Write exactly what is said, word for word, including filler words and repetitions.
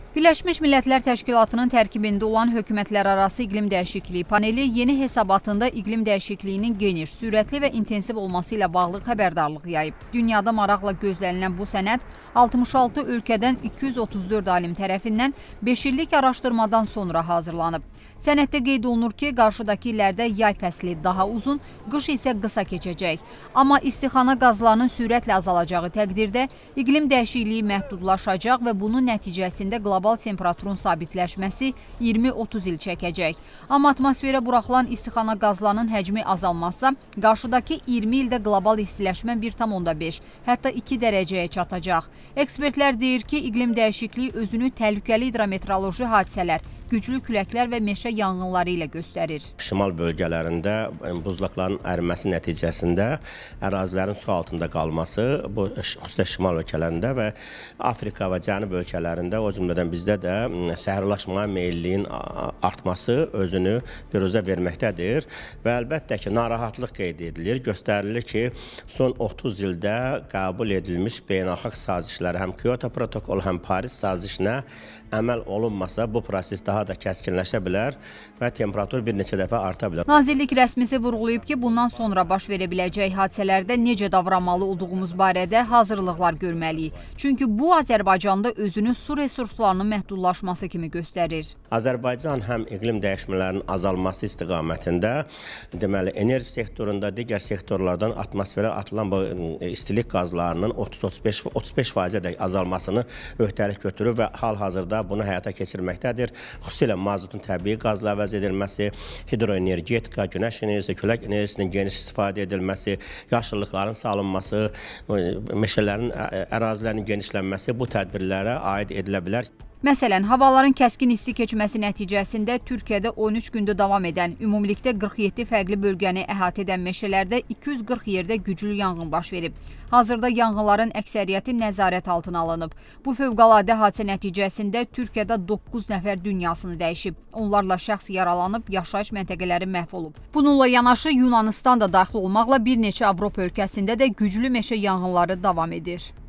Birləşmiş Millətlər Təşkilatının tərkibində olan hökumətlərarası iqlim dəyişikliyi paneli yeni hesabatında iqlim dəyişikliyinin geniş, sürətli və intensiv olması ilə bağlı xəbərdarlıq yayıb. Dünyada maraqla gözlənilən bu sənəd altmış altı ölkədən iki yüz otuz dörd alim tərəfindən beş illik araşdırmadan sonra hazırlanıb. Sənəddə qeyd olunur ki, qarşıdakı illərdə yay fəsli daha uzun, qış isə qısa keçəcək. Amma istixana qazlarının sürətlə azalacağı təqdirdə iqlim dəyişikliyi məhdudlaşacaq və bunun nəticəsində qlobal temperaturun sabitləşməsi iyirmi otuz il çəkəcək. Amma atmosferə buraxılan istixana qazlarının həcmi azalmazsa, qarşıdakı iyirmi ildə qlobal istiləşmə bir tam onda beş, hətta iki dərəcəyə çatacaq. Ekspertlər deyir ki, iqlim dəyişikliyi özünü təhlükəli hidrometeoroloji hadisələr, güclü küləklər və meşə yanğınları ilə göstərir. Şimal bölgələrində buzlaqların əriməsi nəticəsində ərazilərin su altında qalması, bu xüsusilə şimal ölkələrində və Afrika və Cənub ölkələrində, o cümlədən bizdə də səhərlaşmaya meyilliyin artması özünü büruzə verməkdədir və əlbəttə ki, narahatlıq qeyd edilir. Göstərilir ki, son otuz ildə qəbul edilmiş beynəlxalq sazişlər, həm Kyoto protokolu, həm Paris sazişinə əməl olunmasa, bu proses daha da kəskinləşə bilər və temperatur bir neçə dəfə arta bilər. Nazirlik rəsmisi vurğulayıb ki, bundan sonra baş verə biləcək hadisələrdə necə davranmalı olduğumuz barədə hazırlıqlar görməliyik. Çünki bu, Azərbaycanda özünü su resurslarının məhdudlaşması kimi göstərir. Azərbaycan həm iqlim dəyişmələrinin azalması istiqamətində, deməli, enerji sektorunda, digər sektorlardan atmosferə atılan bu istilik qazlarının otuz otuz beş faizə dək azalmasını öhdəlik götürür və hal-hazırda bunu həyata keçirməkdədir. Xüsusilə mazotun təbii qazla əvəz edilməsi, hidroenergetika, günəş enerjisi, külək enerjisinin geniş istifadə edilməsi, yaşıllıqların salınması, meşələrin, ərazilərin genişlənməsi bu tədbirlərə aid edilə bilər. Məsələn, havaların kəskin isti keçməsi nəticəsində Türkiyədə on üç gündə davam edən, ümumilikdə qırx yeddi fərqli bölgəni əhatə edən meşələrdə iki yüz qırx yerdə güclü yanğın baş verib. Hazırda yanğınların əksəriyyəti nəzarət altına alınıb. Bu fövqəladə hadisə nəticəsində Türkiyədə doqquz nəfər dünyasını dəyişib. Onlarla şəxs yaralanıb, yaşayış məntəqələri məhv olub. Bununla yanaşı Yunanistan da daxil olmaqla bir neçə Avropa ölkəsində də güclü meşə yanğınları davam edir.